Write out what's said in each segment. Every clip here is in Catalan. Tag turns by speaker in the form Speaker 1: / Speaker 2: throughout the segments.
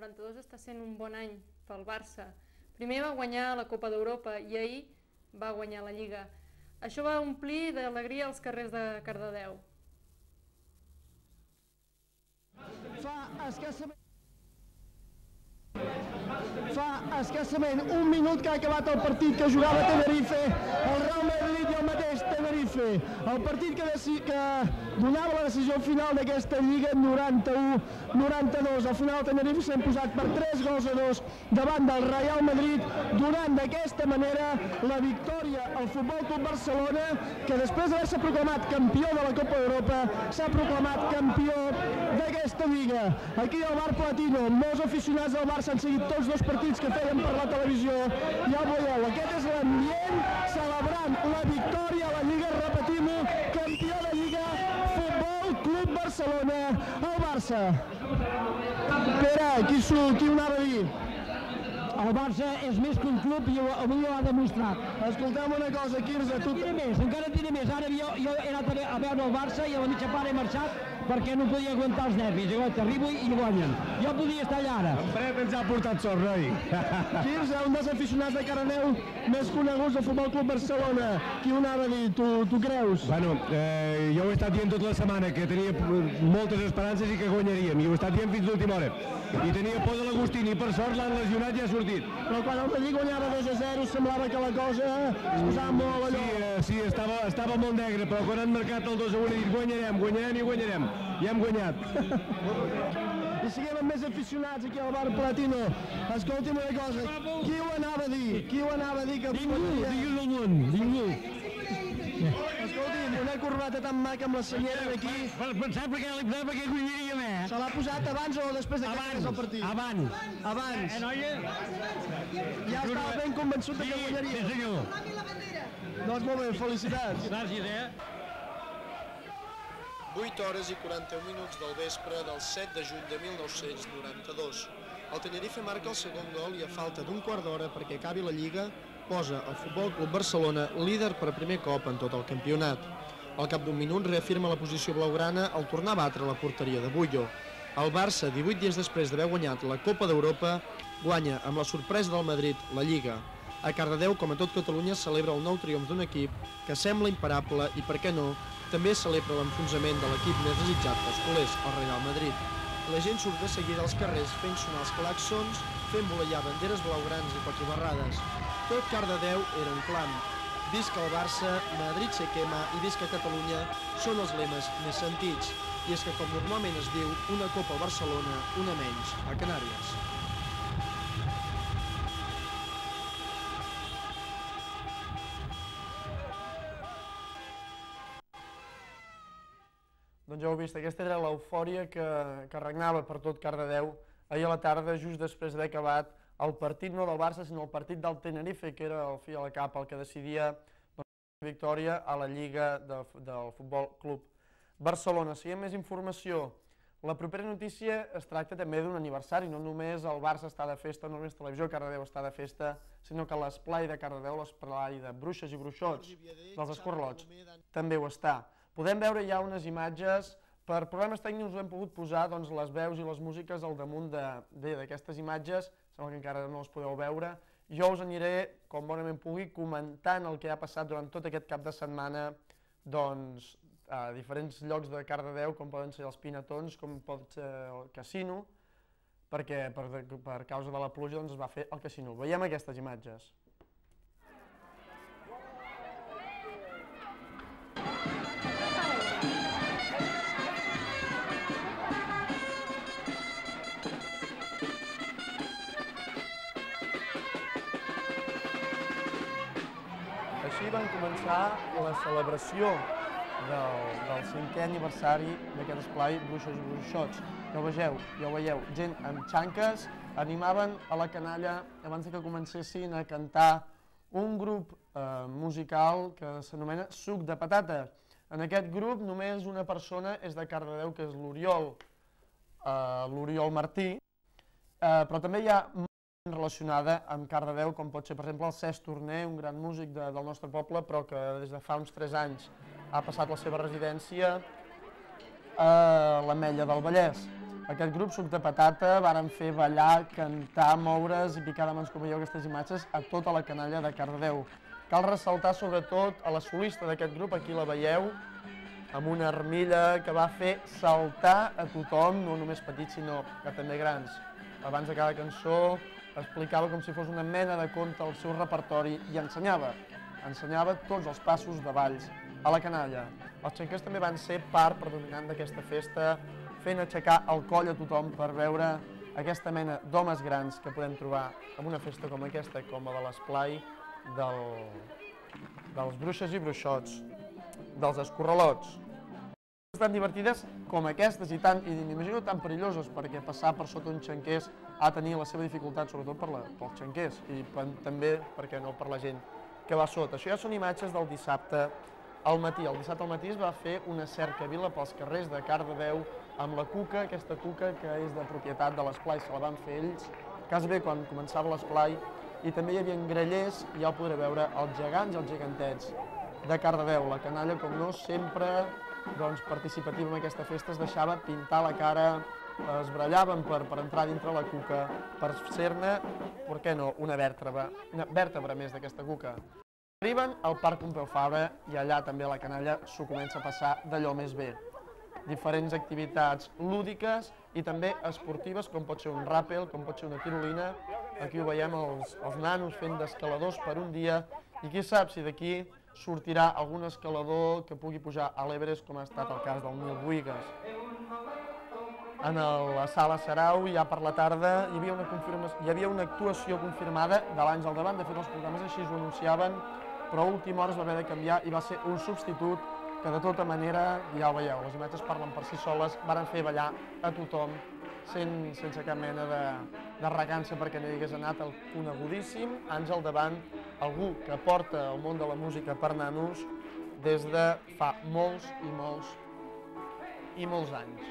Speaker 1: 92 està sent un bon any pel Barça. Primer va guanyar la Copa d'Europa i ahir va guanyar la Lliga. Això va omplir d'alegria els carrers de Cardedeu.
Speaker 2: Fa escassament un minut que ha acabat el partit que jugava Tenerife, el Real Madrid i el mateix Tenerife. El partit que donava la decisió final d'aquesta Lliga 91-92. Al final el Tenerife s'ha imposat per 3-2 davant del Real Madrid, donant d'aquesta manera la victòria al Futbol Club Barcelona, que després d'haver-se proclamat campió de la Copa d'Europa s'ha proclamat campió d'aquesta Lliga. Aquí al Bar Platino, molts aficionats del Barça han seguit tots dos partits que feien per la televisió. Ja ho veieu, aquest és l'ambient celebrant la victòria a la Lliga, repetim-ho, campió de Lliga, Futbol Club Barcelona, el Barça. Pere, qui ho anava a dir?
Speaker 3: El Barça és més que un club i avui ho ha demostrat.
Speaker 2: Escolta'm una cosa, Quirze, tu...
Speaker 3: Encara en diré més. Ara jo he anat a veure el Barça i a la mitja part he marxat perquè no podia aguantar els nervis. Llavors arribo i guanyen. Jo podia estar allà ara.
Speaker 2: En Fred ens ha portat sort, noi. Quirze, un dels aficionats de Caraneu més coneguts del Futbol Club Barcelona. Qui ho anava a dir? Tu creus?
Speaker 4: Bueno, jo ho he estat dient tota la setmana, que tenia moltes esperances i que guanyaríem. I ho he estat dient fins l'última hora. I tenia por de l'Agustín i per sort l'han lesionat i ha sortit.
Speaker 2: Però quan el Madrid guanyava 2-0 semblava que la cosa es posava molt allò.
Speaker 4: Sí, estava molt negre, però quan han marcat el 2-1 he dit guanyarem i guanyarem. I hem guanyat.
Speaker 2: I siguem amb més aficionats aquí al Bar Platino. Escolti'm una cosa, qui ho anava a dir? Qui ho anava a dir que...
Speaker 3: Ningú.
Speaker 2: Escolti'm, una corbata tan maca amb la senyera d'aquí.
Speaker 3: Pensava que li posava perquè guanyaria més.
Speaker 2: Se l'ha posat abans o després de que acabés el partit? Abans.
Speaker 3: Noia?
Speaker 2: Ja estava ben convençut que guanyaria.
Speaker 3: Sí, senyor.
Speaker 2: Doncs molt bé, felicitats.
Speaker 3: Gràcies,
Speaker 5: 8 hores i 41 minuts del vespre del 7 de juny de 1992. El Tenerife marca el segon gol i a falta d'un quart d'hora perquè acabi la Lliga posa el Futbol Club Barcelona líder per primer cop en tot el campionat. Al cap d'un minut reafirma la posició blaugrana al tornar a batre la porteria de Bullo. El Barça, 18 dies després d'haver guanyat la Copa d'Europa, guanya amb la sorpresa del Madrid la Lliga. A Cardedeu, com a tot Catalunya, celebra el nou triomf d'un equip que sembla imparable i, per què no, també celebra l'enfonsament de l'equip més desitjat pels culers, el Real Madrid. La gent surt de seguida als carrers fent sonar els clàxons, fent voleiar banderes blaugrans i quattrobarrades. Tot Cardedeu era un clam. Visca el Barça, Madrid se quema i visca Catalunya són els lemes més sentits. I és que, com normalment es diu, una copa a Barcelona, una menys a Canàries.
Speaker 2: Doncs ja ho heu vist, aquesta era l'eufòria que regnava per tot Cardedeu ahir a la tarda, just després d'haver acabat el partit no del Barça, sinó el partit del Tenerife, que era el fi a la cap, el que decidia la victòria a la Lliga del Futbol Club Barcelona. Si hi ha més informació, la propera notícia es tracta també d'un aniversari, no només el Barça està de festa, no només Televisió Cardedeu està de festa, sinó que l'esplai de Cardedeu, l'esplai de bruixes i bruixots dels escorlots, també ho està. Podem veure ja unes imatges, per problemes tècnics ho hem pogut posar les veus i les músiques al damunt d'aquestes imatges, sembla que encara no les podeu veure. Jo us aniré, com bonament pugui, comentant el que ha passat durant tot aquest cap de setmana a diferents llocs de Cardedeu, com poden ser els Pinatons, com pot ser el casino, perquè per causa de la pluja es va fer el casino. Veiem aquestes imatges. Així van començar la celebració del 5è aniversari d'aquest esplai Bruixes i Bruixots. Ja ho veieu, gent amb xanques animaven a la canalla abans que comencessin a cantar un grup musical que s'anomena Suc de Patata. En aquest grup només una persona és de Cardedeu, que és l'Oriol Martí, però també hi ha relacionada amb Cardedeu, com pot ser, per exemple, el Cesc Torner, un gran músic del nostre poble, però que des de fa uns 3 anys ha passat la seva residència a l'Ametlla del Vallès. Aquest grup, Suc de Patata, varen fer ballar, cantar, moure's i picar de mans, com veieu aquestes imatges, a tota la canalla de Cardedeu. Cal ressaltar sobretot a la solista d'aquest grup, aquí la veieu, amb una armilla que va fer saltar a tothom, no només petits sinó que també grans. Abans de cada cançó explicava com si fos una mena de conte el seu repertori i ensenyava tots els passos de balls a la canalla. Els xanquers també van ser part predominant d'aquesta festa, fent aixecar el coll a tothom per veure aquesta mena d'homes grans que podem trobar en una festa com aquesta, com la de l'esplai dels bruixes i bruixots, dels escorralots. Tan divertides com aquestes i m'imagino tan perilloses, perquè passar per sota un xanquers ha de tenir la seva dificultat, sobretot pels xanquers i també, per què no, per la gent que va sota. Això ja són imatges del dissabte al matí. El dissabte al matí es va fer una cercavila pels carrers de Cardedeu amb la cuca, aquesta cuca que és de propietat de l'esplai, se la van fer ells, quasi bé quan començava l'esplai, i també hi havia grellers, i ja ho podreu veure, els gegants i els gegantets de Cardedeu. La canalla, com no, sempre participativa en aquesta festa, es deixava pintar la cara, es brallaven per entrar dintre la cuca, per ser-ne, per què no, una vèrtebra més d'aquesta cuca. Arriben al Parc Pompeu Fabra i allà també la canalla s'ho comença a passar d'allò més bé. Diferents activitats lúdiques i també esportives, com pot ser un ràpel, com pot ser una tirolina. Aquí ho veiem els nanos fent d'escaladors per un dia i qui sap si d'aquí sortirà algun escalador que pugui pujar a l'Everest, com ha estat el cas del Nil Buigas. En la sala Sarau, ja per la tarda, hi havia una actuació confirmada de l'Àngel Davant. De fet, els programes així ho anunciaven, però a última hora es va haver de canviar i va ser un substitut que de tota manera, ja ho veieu, les imatges parlen per si soles, varen fer ballar a tothom sense cap mena de recança perquè no hi hagués anat el conegudíssim Àngel Davant, algú que porta el món de la música per nanos des de fa molts i molts i molts anys.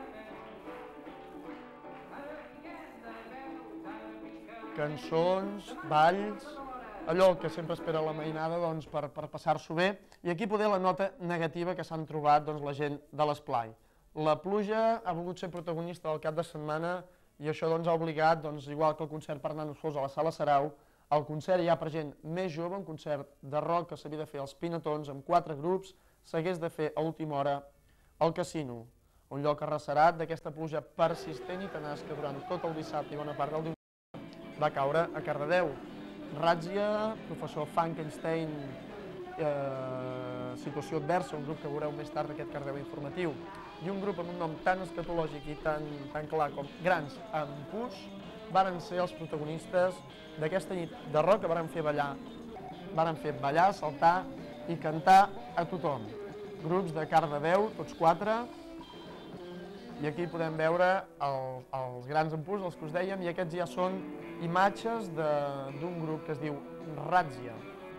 Speaker 2: Cançons, balls, allò que sempre espera la mainada per passar-s'ho bé. I aquí poder la nota negativa que s'han trobat la gent de l'esplai. La pluja ha volgut ser protagonista del cap de setmana i això ha obligat, igual que el concert per nanos fos a la sala Sarau, el concert ja per gent més jove, un concert de rock que s'havia de fer als Pinatons amb 4 grups, s'hagués de fer a última hora al Casino, un lloc arrecerat d'aquesta pluja persistent i tenaç que durant tot el dissabte i bona part del diumenge va caure a Cardedeu. Ràtzia, professor Frankenstein, Situació Adversa, un grup que veureu més tard d'aquest Cardedeu informatiu, i un grup amb un nom tan escatològic i tan clar com Grans amb Pus, varen ser els protagonistes d'aquesta nit de rock que varen fer ballar, saltar i cantar a tothom. Grups de Cardedeu, tots 4, i aquí podem veure els Grans amb Pus, els que us dèiem, i aquests ja són imatges d'un grup que es diu Ràtzia.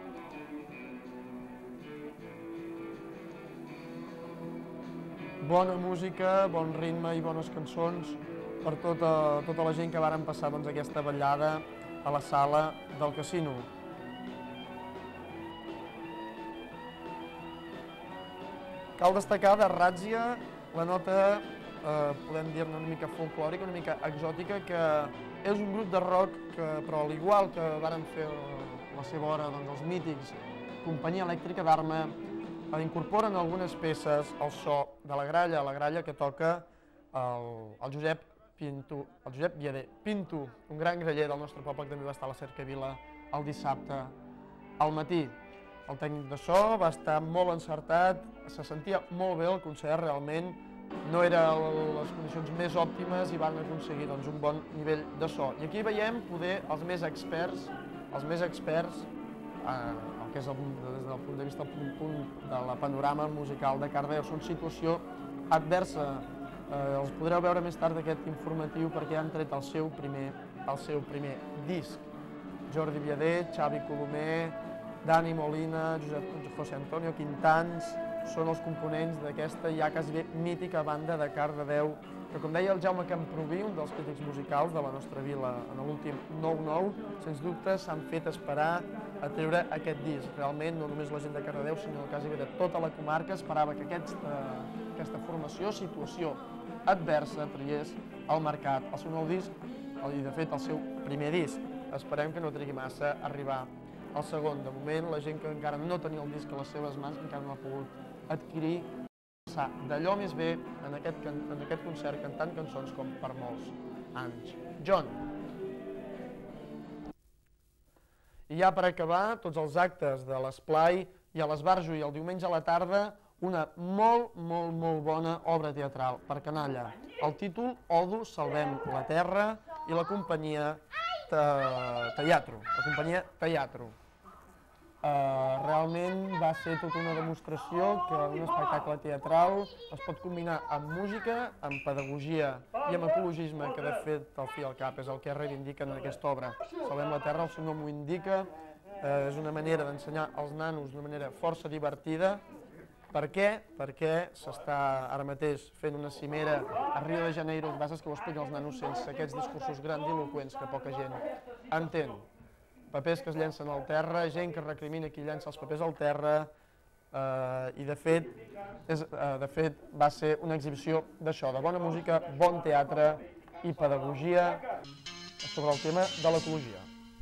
Speaker 2: Bona música, bon ritme i bones cançons per tota la gent que varen passar aquesta ballada a la sala del Casino. Cal destacar de Ràtzia la nota, podem dir-ne una mica folclòrica, una mica exòtica, que és un grup de rock que, però al igual que varen fer la seva hora els mítics Companyia Elèctrica d'Arma, incorporen algunes peces al so de la gralla que toca el Josep Viader Pinto, un gran graller del nostre poble que també va estar a la cercavila el dissabte al matí. El tècnic de so va estar molt encertat, se sentia molt bé el concert, realment no eren les condicions més òptimes i van aconseguir un bon nivell de so. I aquí veiem poder els més experts, el que és des del punt de vista de la panorama musical de Cardedeu. Són Situació Adversa. Els podreu veure més tard d'aquest informatiu perquè han tret el seu primer disc. Jordi Viader, Xavi Colomer, Dani Molina, José Antonio Quintans, són els components d'aquesta ja quasi bé mítica banda de Cardedeu, que com deia el Jaume Camproví, un dels crítics musicals de la nostra vila en l'últim 9-9, sens dubte s'han fet esperar a treure aquest disc. Realment no només la gent de Cardedeu, sinó quasi bé de tota la comarca esperava que aquesta formació, Situació adversa tragués al mercat el seu nou disc i, de fet, el seu primer disc. Esperem que no trigui massa a arribar al segon. De moment, la gent que encara no tenia el disc a les seves mans, que encara no ha pogut adquirir, passar d'allò més bé en aquest concert cantant cançons com per molts anys. John. I ja per acabar, tots els actes de l'Esplai i a l'Esbarjo i el diumenge a la tarda, una molt bona obra teatral per canalla. El títol, Odu, salvem la terra, i la companyia Teatro. Realment va ser tota una demostració que un espectacle teatral es pot combinar amb música, amb pedagogia i amb ecologisme, que de fet al fi i al cap és el que reivindiquen en aquesta obra. Salvem la terra, el seu nom ho indica, és una manera d'ensenyar als nanos d'una manera força divertida. Per què? Perquè s'està ara mateix fent una cimera a Rio de Janeiro, el que passa és que ho expliquen els nanos sense aquests discursos grandiloquents que poca gent entén. Papers que es llencen al terra, gent que recrimina qui llença els papers al terra, i de fet va ser una exhibició d'això, de bona música, bon teatre i pedagogia sobre el tema de l'ecologia.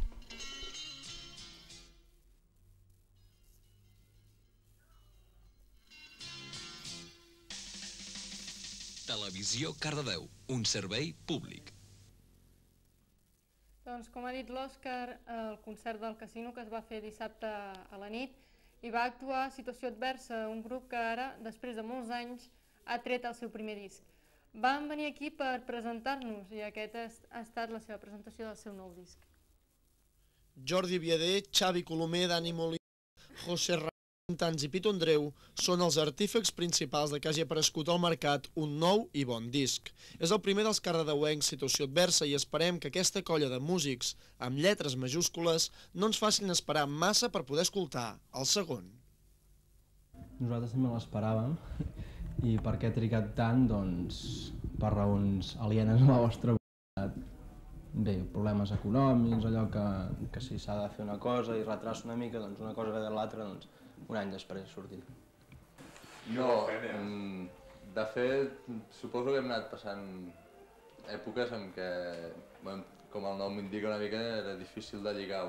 Speaker 6: Televisió Cardedeu, un servei públic.
Speaker 1: Doncs, com ha dit l'Òscar, el concert del Casino que es va fer dissabte a la nit hi va actuar Situació Adversa, un grup que ara, després de molts anys, ha tret el seu primer disc. Van venir aquí per presentar-nos i aquesta ha estat la seva presentació del seu nou disc.
Speaker 5: Jordi Viader, Xavi Colomer, Dani Molina, José Ramón Tans i Pito Andreu són els artífex principals de que hagi aparegut al mercat un nou i bon disc. És el primer dels cardedeuencs Situació Adversa i esperem que aquesta colla de músics amb lletres majúscules no ens facin esperar massa per poder escoltar el segon.
Speaker 7: Nosaltres també l'esperàvem i per què ha trigat tant? Doncs per raons alienes a la vostra voluntat. Bé, problemes econòmics, allò que si s'ha de fer una cosa i retrasa una mica, doncs una cosa ve de l'altra, doncs un any després ha sortit.
Speaker 8: No, de fet, suposo que hem anat passant èpoques en què, com el nom m'indica una mica, era difícil de lligar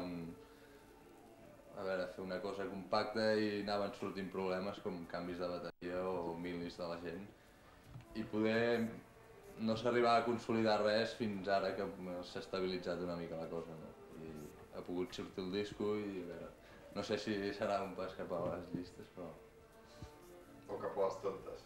Speaker 8: fer una cosa compacta i anaven sortint problemes com canvis de bateria o milis de la gent. I poder no s'arribar a consolidar res fins ara que s'ha estabilitzat una mica la cosa, no? I ha pogut sortir el disco i a veure, no sé si serà un pas cap a les llistes, però...
Speaker 9: O cap a las tontas.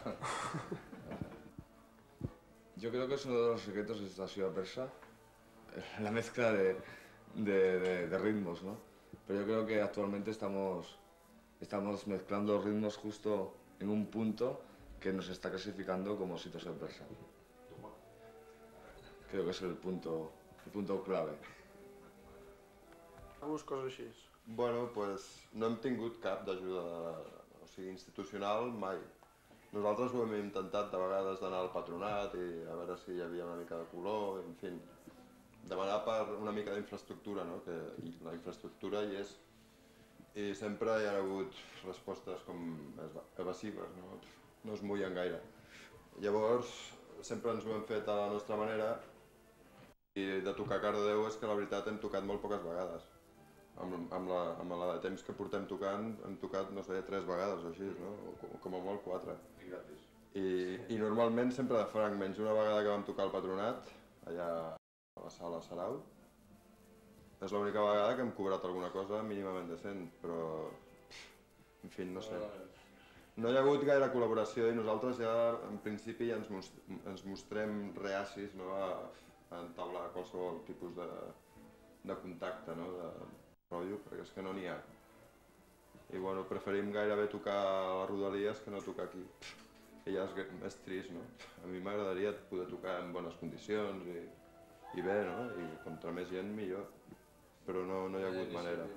Speaker 10: Yo creo que es uno de los secretos de esta ciudad persa, la mezcla de ritmos, ¿no? Pero yo creo que actualmente estamos mezclando ritmos justo en un punto que nos está clasificando como situación persa. Creo que es el punto clave.
Speaker 2: Algunes coses així.
Speaker 9: Bueno, pues no hem tingut cap d'ajuda institucional mai. Nosaltres ho hem intentat de vegades d'anar al patronat i a veure si hi havia una mica de color, en fi, demanar per una mica d'infraestructura, no? Que la infraestructura hi és i sempre hi ha hagut respostes com evasives, no? No es mullen gaire. Llavors, sempre ens ho hem fet a la nostra manera i de tocar a Cardedeu és que la veritat hem tocat molt poques vegades. Amb la de temps que portem tocant, hem tocat, no sé, 3 vegades o així, no? O com a molt 4. I gratis. I normalment sempre de franc, menys una vegada que vam tocar al Patronat, allà a la sala Sarau, és l'única vegada que hem cobrat alguna cosa mínimament decent, però, en fi, no sé. No hi ha hagut gaire col·laboració i nosaltres ja, en principi, ja ens mostrem reacis, no? A entablar qualsevol tipus de contacte, no? Perquè és que no n'hi ha. I bueno, preferim gairebé tocar a les Rodalies que no tocar aquí. Que ja és trist, no? A mi m'agradaria poder tocar en bones condicions i bé, no? I contra més gent millor. Però no hi ha hagut manera.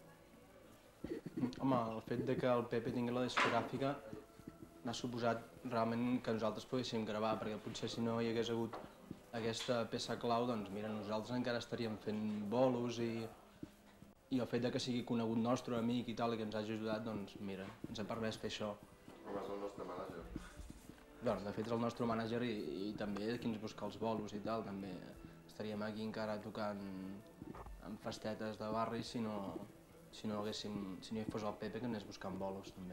Speaker 7: Home, el fet de que el Pepe tingui la discogràfica n'ha suposat realment que nosaltres poguéssim gravar, perquè potser si no hi hagués hagut aquesta peça clau, doncs mira, nosaltres encara estaríem fent bolos i el fet de que sigui conegut nostre, amic i tal, i que ens hagi ajudat, doncs mira, ens ha permès fer això.
Speaker 9: Com és el nostre manager.
Speaker 7: Bueno, de fet és el nostre mànager i també qui ens busca els bolos i tal, també estaríem aquí encara tocant en festetes de barri si no hi fos el Pepe que anés buscant bolos també.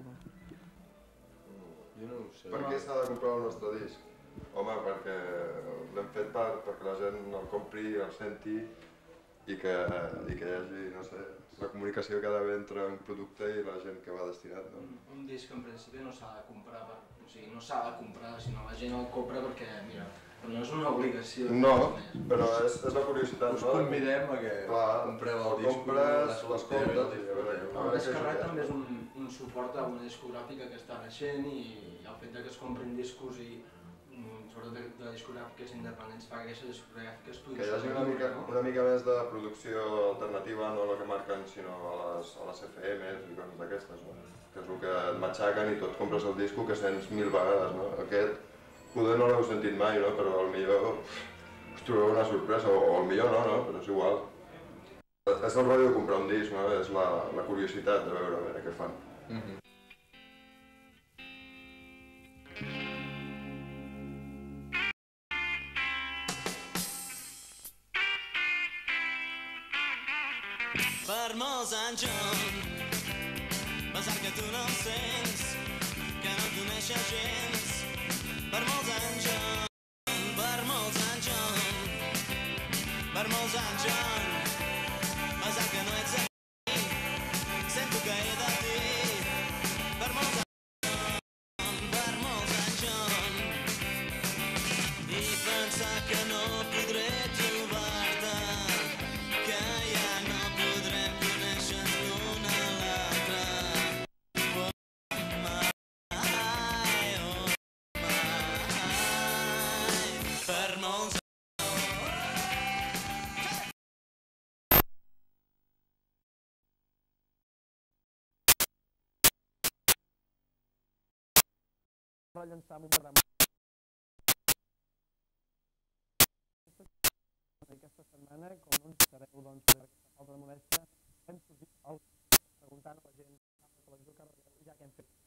Speaker 8: Jo no ho sé.
Speaker 9: Per què s'ha de comprar el nostre disc? Home, perquè l'hem fet perquè la gent el compri, el senti i que hi hagi, no sé, la comunicació que ha d'haver entre un producte i la gent que va destinat.
Speaker 7: Un disc en principi no s'ha de comprar, o sigui, no s'ha de comprar, sinó la gent el compra perquè, mira, no és una obligació.
Speaker 9: No, però és la curiositat.
Speaker 8: Us convidem a que compreu el disc, l'escoltes i a veure...
Speaker 7: El Descarregat també és un suport a una discogràfica que està naixent i el fet que es comprin discos i sobretot de discogràfiques independents fa que aquestes discogràfiques
Speaker 9: que hi hagi una mica més de producció alternativa, no la que marquen, sinó a les FMs i coses d'aquestes, que és el que et matxaquen i tot compres el disco que sents 1000 vegades. Aquest poder no l'heu sentit mai, però potser us trobeu una sorpresa, o potser no, però és igual. És el rotllo de comprar un disc, és la curiositat de veure què fan.
Speaker 11: Per molts anys John, pensar que tu no em sents, que no et coneixes gens. Per molts anys John, per molts anys John, per molts anys John, pensar que no ets aquí, sento que he de dir. Per molts anys John, i pensar que no podré trobar-te, que ja no podrem conèixer l'un a l'altre. Mai, oh mai, per molts
Speaker 2: rellençar un programa. Aquesta setmana, com no ens estareu per aquesta falta de molèstia, hem sortit preguntant a la gent de la televisió Cardedeu, ja que hem fet.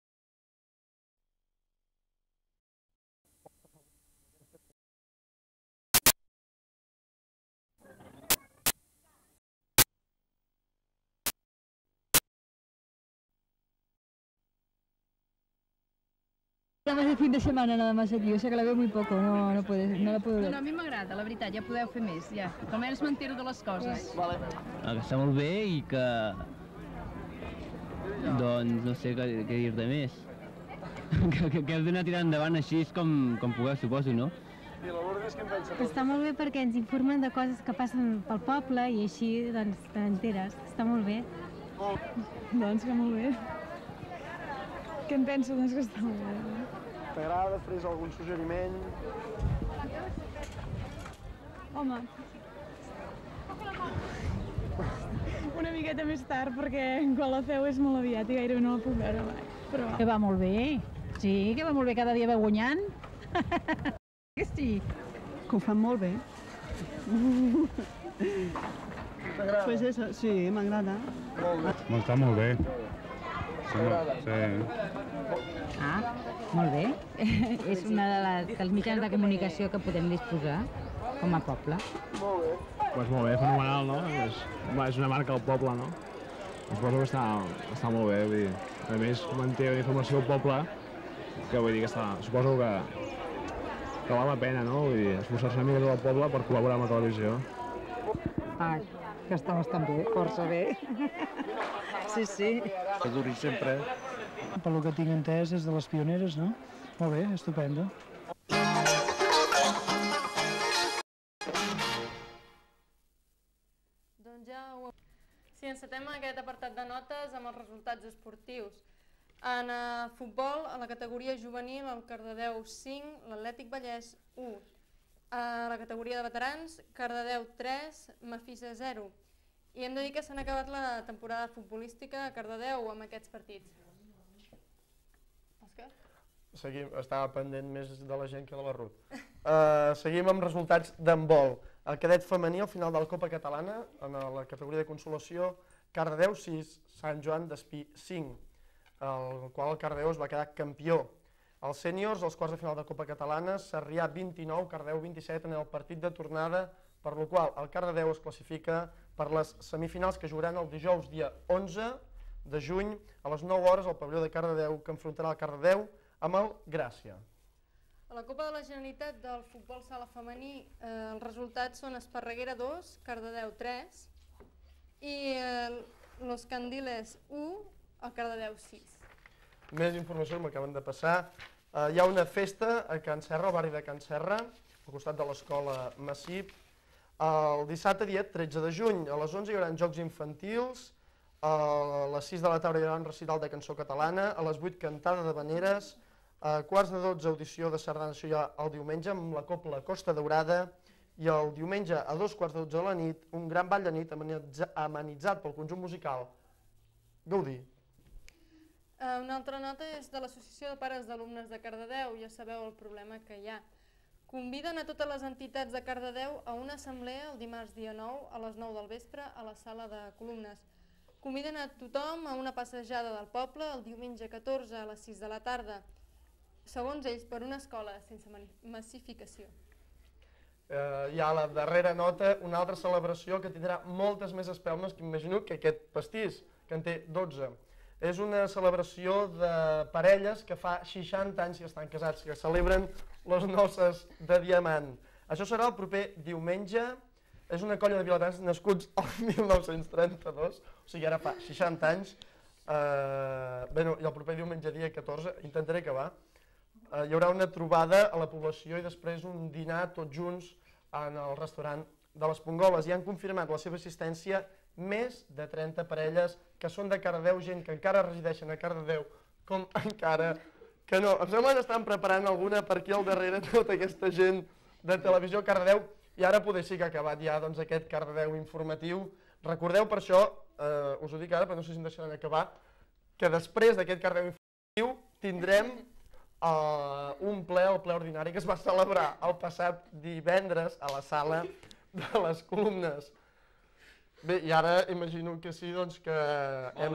Speaker 12: Programas de fin de semana nada más aquí, o sea que la veo muy poco, no la puedo ver.
Speaker 13: No, a mi m'agrada, la veritat, ja podeu fer més, ja. Almenys m'entero de les coses.
Speaker 14: Que està molt bé i que... doncs no sé què dir-te més. que heu d'anar tirant endavant així com pugueu, suposo, no?
Speaker 2: I la Lourdes què en pensa?
Speaker 15: Està molt bé perquè ens informen de coses que passen pel poble i així doncs t'enteres, està molt bé.
Speaker 12: Doncs que molt bé. Què en penso? Doncs que està molt bé.
Speaker 2: T'agrada després algun suggeriment?
Speaker 12: Home, una miqueta més tard perquè quan la feu és molt aviat i gairebé no la puc veure mai. Però...
Speaker 16: Que va molt bé, sí, que va molt bé, cada dia va guanyant. Que sí.
Speaker 12: Que ho fan molt bé.
Speaker 2: T'agrada?
Speaker 12: Pues eso, sí, m'agrada.
Speaker 2: Molt bé.
Speaker 17: Està molt bé.
Speaker 2: T'agrada?
Speaker 17: Sí.
Speaker 16: Ah, molt bé. És una dels mitjans de comunicació que podem disposar com a poble.
Speaker 2: Molt bé.
Speaker 17: Pues molt bé, fenomenal, no? És una marca del poble, no? Suposo que està molt bé, vull dir, a més manté la informació del poble, que vull dir que suposo que val la pena, no? Vull dir, esforçar-se una mica del poble per col·laborar amb la televisió.
Speaker 16: Ah, que està bastant bé, força bé. Sí, sí.
Speaker 17: Que duri sempre.
Speaker 12: Per lo que tinc entès és de les pioneres, no? Molt bé, estupendo.
Speaker 1: Doncs ja ho... Sí, encetem aquest apartat de notes amb els resultats esportius. En futbol, a la categoria juvenil, el Cardedeu 5, l'Atlètic Vallès 1. A la categoria de veterans, Cardedeu 3, Mafisa 0. I hem de dir que s'han acabat la temporada futbolística a Cardedeu amb aquests partits. Òscar?
Speaker 2: Estava pendent més de la gent que de la Ruth. Seguim amb resultats d'handbol. El cadet femení al final de la Copa Catalana, en la categoria de consolació, Cardedeu 6, Sant Joan d'Espí 5, el qual el Cardedeu es va quedar campió. Els sèniors, els quarts de final de Copa Catalana, Sarrià 29, Cardedeu 27 en el partit de tornada, per la qual el Cardedeu es classifica per les semifinals que jugaran el dijous dia 11 de juny a les 9 hores al pavelló de Cardedeu, que enfrontarà el Cardedeu amb el Gràcia.
Speaker 1: A la Copa de la Generalitat del futbol sala femení els resultats són Esparreguera 2, Cardedeu 3 i Los Candiles 1, el Cardedeu 6.
Speaker 2: Més informació que m'acaben de passar. Hi ha una festa a Can Serra, al barri de Can Serra, al costat de l'escola Massip. El dissabte, dia 13 de juny, a les 11 hi haurà jocs infantils, a les 6 de la tarda hi haurà un recital de cançó catalana, a les 8 cantada d'habaneres, a quarts de 12 audició de sardana, això ja el diumenge, amb la Copla Costa Daurada, i el diumenge a 2:15 de la nit, un gran ball de nit amenitzat pel conjunt musical Gaudí.
Speaker 1: Una altra nota és de l'Associació de Pares d'Alumnes de Cardedeu, ja sabeu el problema que hi ha. Conviden a totes les entitats de Cardedeu a una assemblea el dimarts dia 9 a les 9 del vespre a la sala de columnes. Conviden a tothom a una passejada del poble el diumenge 14 a les 6 de la tarda, segons ells, per una escola sense massificació.
Speaker 2: Hi ha a la darrera nota una altra celebració que tindrà moltes més espelmes que imagino que aquest pastís, que en té 12. És una celebració de parelles que fa 60 anys que estan casats, que celebren les noces de diamant. Això serà el proper diumenge. És una colla de vilatans nascuts el 1932, o sigui, ara fa 60 anys. I el proper diumenge, dia 14, intentaré acabar. Hi haurà una trobada a la població i després un dinar tots junts en el restaurant de les Pongoles. I han confirmat la seva assistència més de 30 parelles que són de Cardedeu, gent que encara resideixen a Cardedeu, com encara que no. Em sembla que estan preparant alguna per aquí al darrere tota aquesta gent de Televisió Cardedeu i ara poder sí que ha acabat ja aquest Cardedeu informatiu. Recordeu per això, us ho dic ara, però no sé si em deixaran acabar, que després d'aquest Cardedeu informatiu tindrem un ple, el ple ordinari, que es va celebrar el passat divendres a la sala de les columnes. Bé, i ara imagino que sí, doncs que hem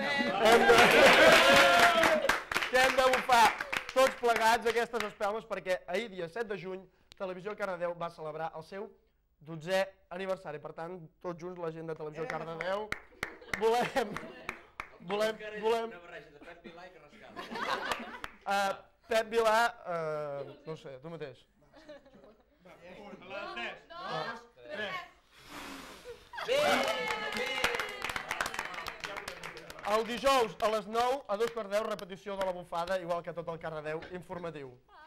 Speaker 2: de bufar tots plegats aquestes espelmes perquè ahir, dia 7 de juny, Televisió Cardedeu va celebrar el seu 12è aniversari. Per tant, tots junts, la gent de Televisió Cardedeu, volem... Pep Vilà, no sé, tu mateix. El dijous a les 9 a 2:15, repetició de la bufada, igual que tot el Cardedeu informatiu.